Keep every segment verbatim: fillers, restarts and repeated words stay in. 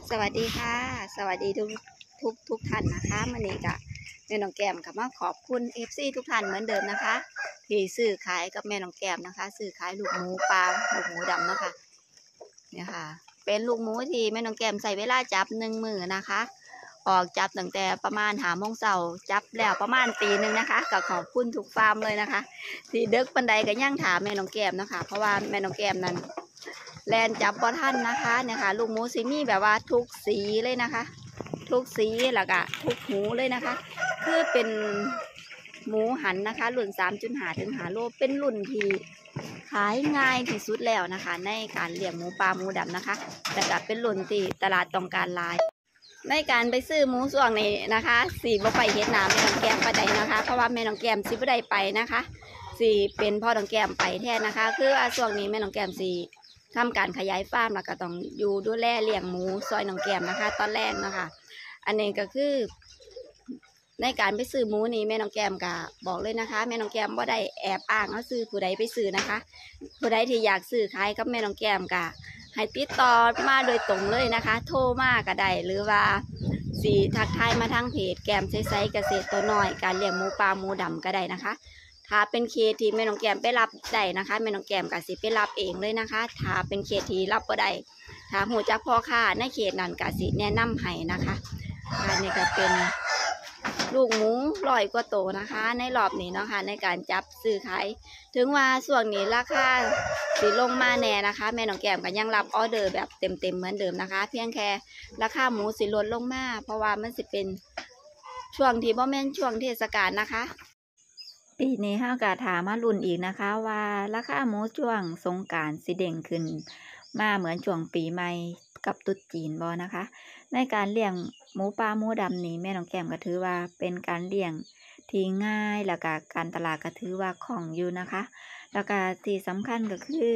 สวัสดีค่ะสวัสดีทุกทุกทุกท่านนะคะมื่อนี้ก็แม่น้องแก้มกับมาขอบคุณเอฟซีทุกท่านเหมือนเดิมนะคะที่ซื้อขายกับแม่น้องแก้มนะคะซื้อขายลูกหมูปลาลูกหมูดำนะคะเนี่ยค่ะเป็นลูกหมูที่แม่น้องแก้มใส่เวลาจับหนึ่งมือนะคะออกจับตั้งแต่ประมาณหาโมงเช้าจับแล้วประมาณตีหนึ่งนะคะก็ขอบคุณทุกฟาร์มเลยนะคะที่เด็กปันไดก็ย่างถามแม่น้องแก้มนะคะเพราะว่าแม่น้องแก้มนั้นแลนจับบอท่านนะคะเนี่ยค่ะลูกหมูสีมีแบบว่าทุกสีเลยนะคะทุกสีแล้วก็ทุกหูเลยนะคะคือเป็นหมูหันนะคะรุ่นสามจุดหาถึงหาโลเป็นรุ่นที่ขายง่ายที่สุดแล้วนะคะในการเลี้ยงหมูปลาหมูดำนะคะแต่ก็เป็นรุ่นที่ตลาดต้องการหลายในการไปซื้อหมูส่วงนี้นะคะสีบ่ไปเฮ็ดน้ำแม่น้องแก้มไปได้นะคะเพราะว่าแม่น้องแก้มสีบ่ได้ไปนะคะสีเป็นพ่อน้องแก้มไปแทนนะคะคือว่าช่วงนี้แม่น้องแก้มสีทำการขยายฟาร์มแล้วก็ต้องอยู่ดูแลเลี้ยงหมูซอยน้องแก้มนะคะตอนแรกนะคะอันนี้ก็คือในการไปซื้อหมูนี่แม่น้องแก้มก็บอกเลยนะคะแม่น้องแก้มว่าได้แอบอ้างเอาซื้อผู้ใดไปซื้อนะคะผู้ใดที่อยากซื้อขายกับแม่น้องแก้มก็ให้ติดต่อมาโดยตรงเลยนะคะโทรมาก็ได้หรือว่าสีทักทายมาทางเพจแก้มใช้ๆเกษตรตัวน้อยการเลี้ยงหมูปลาหมูดำก็ได้นะคะถ้าเป็นเคสที่แม่น้องแก้มไปรับได้นะคะแม่น้องแก้มก็สิไปรับเองเลยนะคะถ้าเป็นเคสที่รับก็ได้ถ้าหูจักพ่อค้าในเขตนั้นก็สิแนะนำให้นะคะอันนี้ก็เป็นลูกหมูลอยกว่าโตนะคะในรอบนี้เนาะค่ะในการจับซื้อขายถึงว่าส่วนนี้ราคาสิลงมาแน่นะคะแม่น้องแก้มก็ยังรับออเดอร์แบบเต็มๆเหมือนเดิมนะคะเพียงแค่ราคาหมูสิลดลงมาเพราะว่ามันสิเป็นช่วงที่บ่แม่นช่วงเทศกาลนะคะปีนี้ห้ากะถามมารุ่นอีกนะคะว่าราคาหมูช่วงสงกรานต์สิเด้งขึ้นมาเหมือนช่วงปีใหม่กับตุ๊ดจีนบ่นะคะในการเลี้ยงหมูปลาหมูดำนี้แม่น้องแก้มก็ถือว่าเป็นการเลี้ยงที่ง่ายแล้วก็การตลาดก็ถือว่าคล่องอยู่นะคะแล้วก็ที่สำคัญก็คือ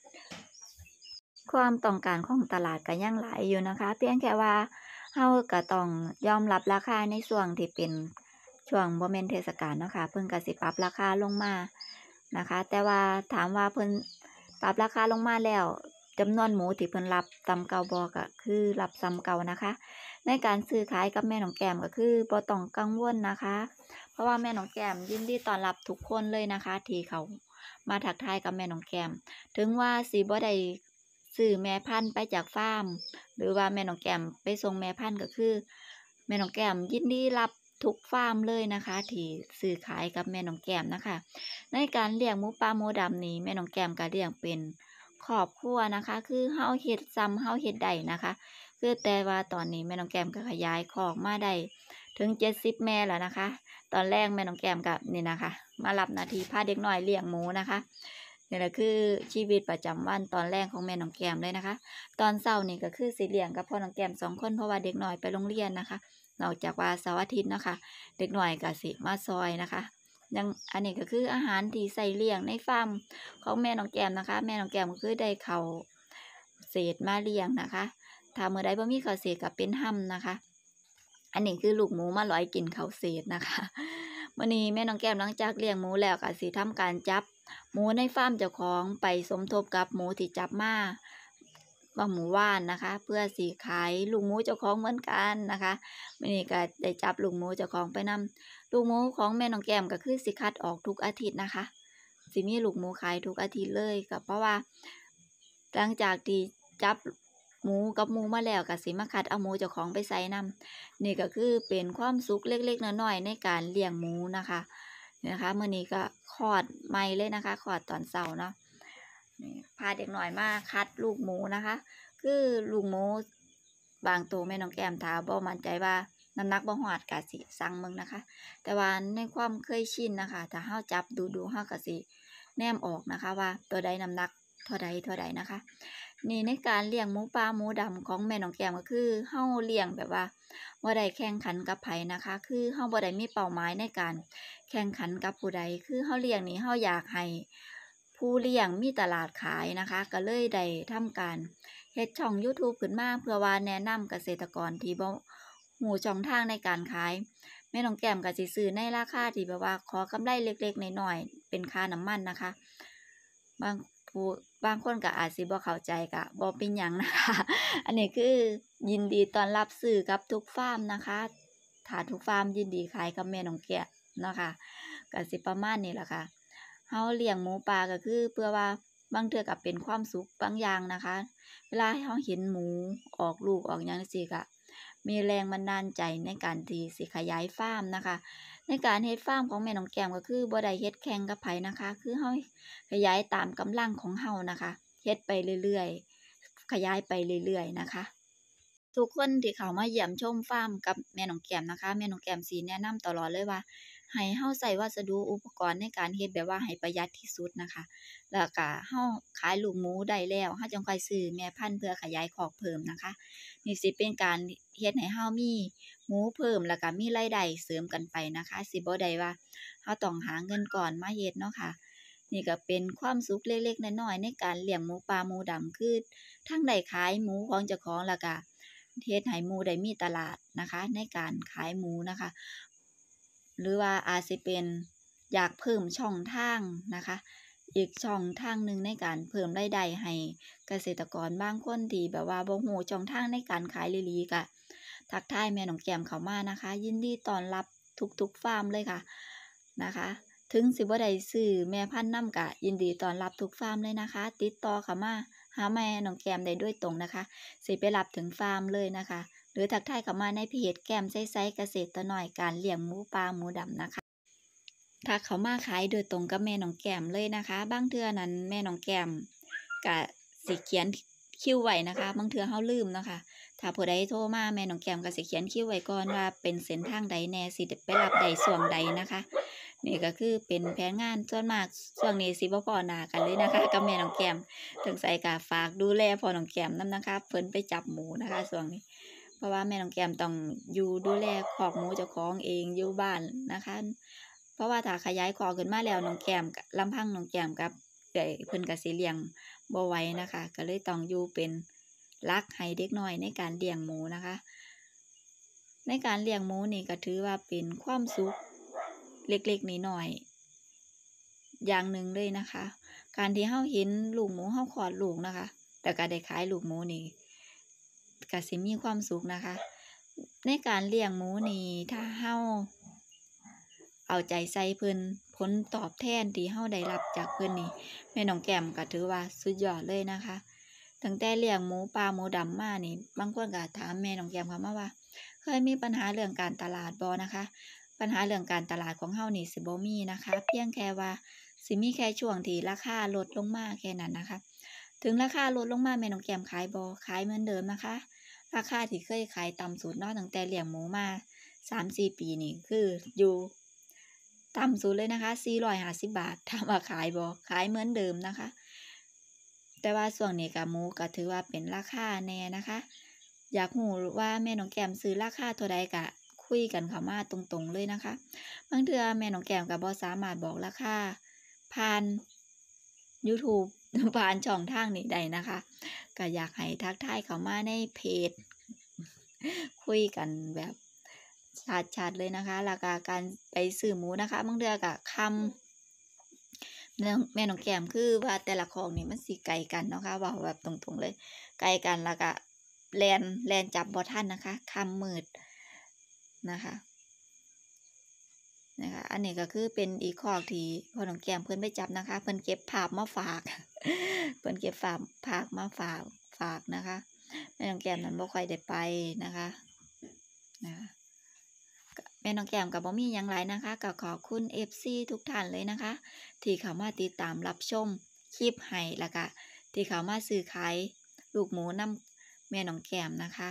ความต้องการของตลาดก็ยังหลายอยู่นะคะเพียงแค่ว่าเฮาก็ต้องยอมรับราคาในช่วงที่เป็นช่วงบ่แม่นเทศกาลเนาะค่ะเพิ่นก็สิปรับราคาลงมานะคะแต่ว่าถามว่าเพิ่นปรับราคาลงมาแล้วจำนวนหมูที่เพิ่นรับซ้ำเก่าบ่ก็คือรับซ้ำเก่านะคะในการซื้อขายกับแม่น้องแก้มก็คือบ่ต้องกังวลนะคะเพราะว่าแม่น้องแก้มยินดีต้อนรับทุกคนเลยนะคะที่เขามาทักทายกับแม่น้องแก้มถึงว่าสิบ่ได้ซื้อแม่พันธุ์ไปจากฟาร์มหรือว่าแม่น้องแก้มไปส่งแม่พันธุ์ก็คือแม่น้องแก้มยินดีรับทุกฟาร์มเลยนะคะที่ซื้อขายกับแม่น้องแก้มนะคะในการเลี้ยงหมูปลาหมูดำนี้แม่น้องแก้มก็เลี้ยงเป็นครอบครัวนะคะคือเฮาเฮ็ดซ้ำเฮาเฮ็ดได้นะคะคือแต่ว่าตอนนี้แม่น้องแก้มก็ขยายคอกมาได้ถึงเจ็ดสิบแม่แล้วนะคะตอนแรกแม่น้องแก้มกับนี่นะคะมารับหน้าที่พาเด็กน้อยเลี้ยงหมูนะคะนี่แหละคือชีวิตประจำวันตอนแรกของแม่น้องแก้มเลยนะคะตอนเช้านี่ก็คือสิเลี้ยงกับพ่อน้องแก้มสองคนเพราะว่าเด็กน้อยไปโรงเรียนนะคะนอกจากว่าเสาร์อาทิตย์นะคะเด็กน้อยก็สิมาซอยนะคะยังอันนี้ก็คืออาหารที่ใส่เลี้ยงในฟาร์มของแม่น้องแก้มนะคะแม่น้องแก้มก็คือได้เขาเศษมาเลี้ยงนะคะถ้าเมื่อใดบ่มีข้าวเศษก็เป็นห่ำนะคะอันนี้คือลูกหมูมาลอยกินข้าวเศษนะคะวันนี้แม่น้องแก้มหลังจากเลี้ยงหมูแล้วก็สิทำการจับหมูในฟาร์มเจ้าของไปสมทบกับหมูที่จับมาว่าหมูว่านนะคะเพื่อสีขายลูกหมูเจ้าของเหมือนกันนะคะวันนี้ก็ได้จับลูกหมูเจ้าของไปนำลูกหมูของแม่น้องแก้มก็คือสิคัดออกทุกอาทิตย์นะคะสิมีลูกหมูขายทุกอาทิตย์เลยก็เพราะว่าหลังจากที่จับหมูกับหมูมาแล้วก็สิมาคัดเอาหมูเจ้าของไปใส่นำนี่ก็คือเป็นความสุขเล็กๆน้อยๆในการเลี้ยงหมูนะคะนะคะเมื่อนี้ก็คลอดใหม่เลยนะคะคลอดตอนเช้าเนาะพาเด็กหน่อยมาคัดลูกหมูนะคะคือลูกหมูบางตัวแม่น้องแก้มถาบ่มั่นใจว่าน้ำหนักบ่ฮอดกะสิสั่งมึงนะคะแต่ว่าในความเคยชินนะคะถ้าเฮาจับดูดูเฮาก็สิแนมออกนะคะว่าตัวใดน้ำหนักเท่าใดเท่าใดนะคะนี่ในการเลี้ยงหมูปลาหมูดำของแม่น้องแก้มก็คือเฮาเลี้ยงแบบว่าบ่ได้แข่งขันกับไผนะคะคือเฮาบ่ได้มีเป้าหมายในการแข่งขันกับผู้ใดคือเฮาเลี้ยงนี่เฮาอยากให้ผู้เลี้ยงมีตลาดขายนะคะก็เลยได้ทำการเฮ็ดช่อง YouTube ขึ้นมาเพื่อว่าแนะนำเกษตรกรที่บ่ฮู้ช่องทางในการขายแม่น้องแก้มก็สิซื้อในราคาที่แบบว่าขอกำไรเล็กๆน้อยๆเป็นค่าน้ำมันนะคะบางผู้บางคนก็อาจสิบ่เข้าใจก็บ่เป็นหยังนะคะ อันนี้คือยินดีต้อนรับซื้อกับทุกฟาร์มนะคะถ้าทุกฟาร์มยินดีขายกับแม่น้องแกะเนาะค่ะก็สิประมาณนี้ล่ะค่ะเฮาเลี้ยงหมูป่าก็คือเพื่อว่าบางเทื่อก็เป็นความสุขบางอย่างนะคะ เวลาเฮาเห็นหมูออกลูกออกหยังจั่งซี้ก็มีแรงบันดาลใจในการที่สิขยายฟาร์มนะคะ ในการเฮ็ดฟาร์มของแม่น้องแก้มก็คือบ่ได้เฮ็ดแข่งกับไผนะคะ คือเฮาขยายตามกำลังของเฮานะคะเฮ็ดไปเรื่อยๆขยายไปเรื่อยๆนะคะ ทุกคนที่เข้ามาเยี่ยมชมฟาร์มกับแม่น้องแก้มนะคะ แม่น้องแก้มสิแนะนำตลอดเลยว่าให้เฮาใช้วัสดุอุปกรณ์ในการเฮ็ดแบบว่าให้ประหยัดที่สุดนะคะ แล้วก็เฮาขายลูกหมูได้แล้วเฮาจั่งค่อยซื้อแม่พันธุ์เพื่อขยายคอกเพิ่มนะคะ นี่สิเป็นการเฮ็ดให้เฮามีหมูเพิ่มแล้วก็มีรายได้เสริมกันไปนะคะ สิบ่ได้ว่าเฮาต้องหาเงินก่อนมาเฮ็ดเนาะค่ะ นี่ก็เป็นความสุขเล็กๆน้อยๆในการเลี้ยงหมูป่าหมูดำคือทั้งได้ขายหมูของเจ้าของแล้วก็เฮ็ดให้หมูได้มีตลาดนะคะ ในการขายหมูนะคะ หรือว่าอาจสิเป็นอยากเพิ่มช่องทางนะคะ อีกช่องทางหนึ่งในการเพิ่มรายได้ให้เกษตรกรบางคนที่แบบว่าบ่ฮู้ช่องทางในการขายอีหลีก็ทักทายแม่น้องแก้มเข้ามานะคะ ยินดีต้อนรับทุกๆฟาร์มเลยค่ะนะคะ ถึงสิบ่ได้ซื้อแม่พันธุ์นำก็ยินดีต้อนรับทุกฟาร์มเลยนะคะ ติดต่อเข้ามาหาแม่น้องแก้มได้โดยตรงนะคะ สิไปรับถึงฟาร์มเลยนะคะ หรือทักทายเข้ามาในเพจแก้มใสๆเกษตรน้อยการเลี้ยงหมูป่าหมูดำนะคะ ถ้าเขามาขายโดยตรงกับแม่น้องแก้มเลยนะคะ บางเทื่อนั้นแม่น้องแก้มก็สิเขียนคิวไว้นะคะ บางเทื่อเฮาลืมเนาะค่ะ ถ้าผู้ใดโทรมาแม่น้องแก้มก็สิเขียนคิวไว้ก่อนว่าเป็นเส้นทางใดแหน่สิไปรับได้ช่วงใดนะคะ นี่ก็คือเป็นแผนงานส่วนมากช่วงนี้สิบ่พ้อหน้ากันเลยนะคะกับแม่น้องแก้มถึงใส่ก็ฝากดูแลพ่อน้องแก้มนำนะคะเพิ่นไปจับหมูนะคะช่วงนี้ เพราะว่าแม่น้องแก้มต้องอยู่ดูแลคอกหมูเจ้าของเองอยู่บ้านนะคะ เพราะว่าถ้าขยายคอกขึ้นมาแล้วน้องแก้มก็ลำพังน้องแก้มกับเอื้อยเพิ่นก็สิเลี้ยงบ่ไหวนะคะ ก็เลยต้องอยู่เป็นหลักให้เด็กน้อยในการเลี้ยงหมูนะคะ ในการเลี้ยงหมูนี่ก็ถือว่าเป็นความสุขเล็กๆน้อยๆอย่างหนึ่งเลยนะคะ การที่เฮาเห็นลูกหมูเฮาคลอดลูกนะคะ แล้วก็ได้ขายลูกหมูนี่ก็สิมีความสุขนะคะ ในการเลี้ยงหมูนี่ถ้าเฮาเอาใจใส่เพิ่นผลตอบแทนที่เฮาได้รับจากเพิ่นนี่แม่น้องแก้มก็ถือว่าสุดยอดเลยนะคะ ตั้งแต่เลี้ยงหมูป่าหมูดำมานี่บางคนก็ถามแม่น้องแก้มเข้ามาว่าเคยมีปัญหาเรื่องการตลาดบ่นะคะ ปัญหาเรื่องการตลาดของเฮานี่สิบ่มีนะคะ เพียงแค่ว่าสิมีแค่ช่วงที่ราคาลดลงมาแค่นั้นนะคะ ถึงราคาลดลงมาแม่น้องแก้มขายบ่ขายเหมือนเดิมนะคะ ราคาที่เคยขายต่ำสุดเนาะตั้งแต่เลี้ยงหมูมา สามสี่ ปีนี่คืออยู่ต่ำสุดเลยนะคะสี่ร้อยห้าสิบบาทถามว่าขายบ่ขายเหมือนเดิมนะคะ แต่ว่าช่วงนี้ก็หมูก็ถือว่าเป็นราคาแน่นะคะ อยากรู้ว่าแม่น้องแก้มซื้อราคาเท่าใดก็คุยกันเข้ามาตรงๆเลยนะคะ บางเทื่อแม่น้องแก้มก็บ่สามารถบอกราคาผ่าน YouTube ผ่านช่องทางนี้ได้นะคะ ก็อยากให้ทักทายเข้ามาในเพจ คุยกันแบบชัดๆเลยนะคะ แล้วก็การไปซื้อหมูนะคะ บางเทื่อก็ค่ำ แม่น้องแม่น้องแก้มคือว่าแต่ละคอกนี่มันสิไกลกันเนาะค่ะเว้าแบบตรงๆเลย ไกลกันแล้วก็แล่นแล่นจับบ่ทันนะคะค่ำมืดนะคะ นะคะ อันนี้ก็คือเป็นอีกคอกที่พ่อน้องแก้มเพิ่นไปจับนะคะ เพิ่นเก็บภาพมาฝาก เพิ่นเก็บฝากภาพมาฝากฝากนะคะ แม่น้องแก้มนั้นบ่ค่อยได้ไปนะคะนะคะก็แม่น้องแก้มก็บ่มีหยังหลายนะคะ ก็ขอบคุณ เอฟ ซี ทุกท่านเลยนะคะ ที่เข้ามาติดตามรับชมคลิปให้แล้วก็ที่เข้ามาซื้อขายลูกหมูนำแม่น้องแก้มนะคะ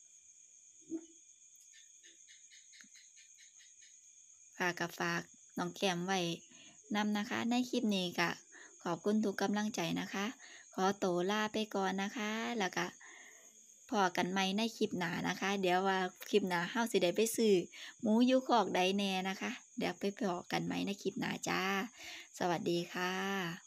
ค่ะก็ฝากน้องแก้มไว้นำนะคะ ในคลิปนี้ก็ขอบคุณทุกกำลังใจนะคะ ขอตัวลาไปก่อนนะคะ แล้วก็พ้อกันใหม่ในคลิปหน้านะคะ เดี๋ยวว่าคลิปหน้าเฮาสิได้ไปซื้อหมูอยู่คอกใดแน่นะคะ เดี๋ยวไปพ้อกันใหม่ในคลิปหน้าจ้า สวัสดีค่ะ